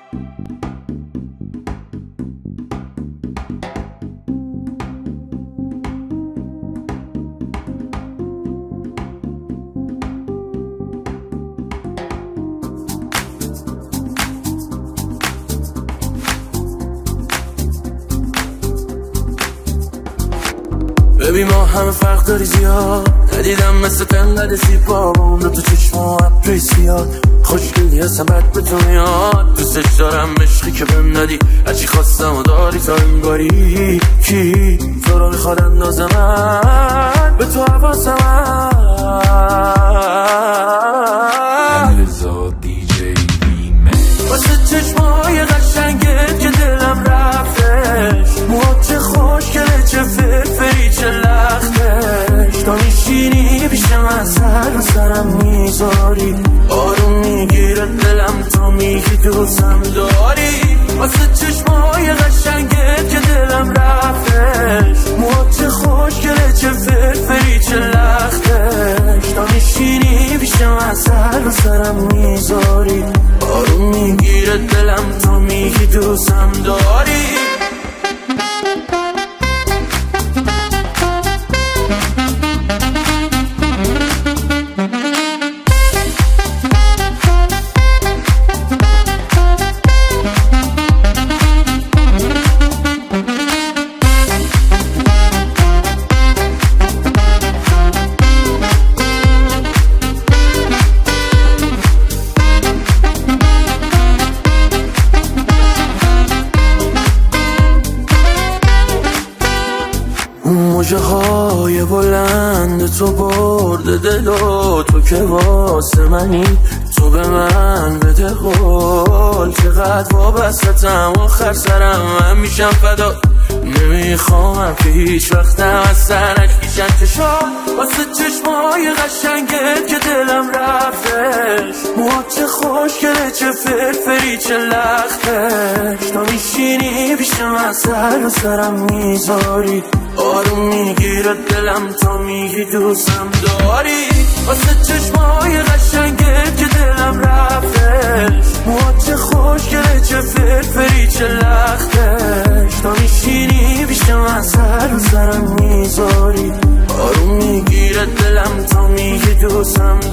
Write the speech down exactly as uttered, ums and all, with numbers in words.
ببین ما همه فرق داری زیاد، ندیدم مثل تنقل زیبا با اون دو تو چشم و ابری زیاد. خوشگلی هستم بد به تو میاد، دوستش دارم عشقی که بهم ندی، هرچی خواستم و داری تا انگاری. کی تو رو میخواد اندازه من به تو حواسم واسه چشمای قشنگت که دلم رفتش، موها چه خوشگله چه فرفری چه لختش. تا میشینی پیش من سر و سرم میذاری، آروم میگیره دلم تا میگی دوستم داری. واسه چشمای قشنگت که دلم رفتش، موها چه خوشگله چه فرفری چه لختش. تا میشینی پیش من سر و سرم میذاری، آروم میگیره دلم تا میگی دوستم داری. موجه های بلند تو برده دل و تو که واسه منی، تو به من بده قول. چقدر وابستم آخر سرم من میشم فدا، نمیخوامم که هیچ وقتم از سرش کشم چشم. واسه چشمای قشنگت که دلم رفتش، موها چه خوشگله چه فرفری چه لختش. تا میشینی پیش من سر و سرم میذاری، آروم میگیره دلم تا میگی دوستم داری. واسه چشمای قشنگت که دلم رفتش، موها چه خوشگله چه فرفری چه لختش. تا میشینی پیش من سر و سرم میذاری، آروم میگیره دلم تا میگی دوستم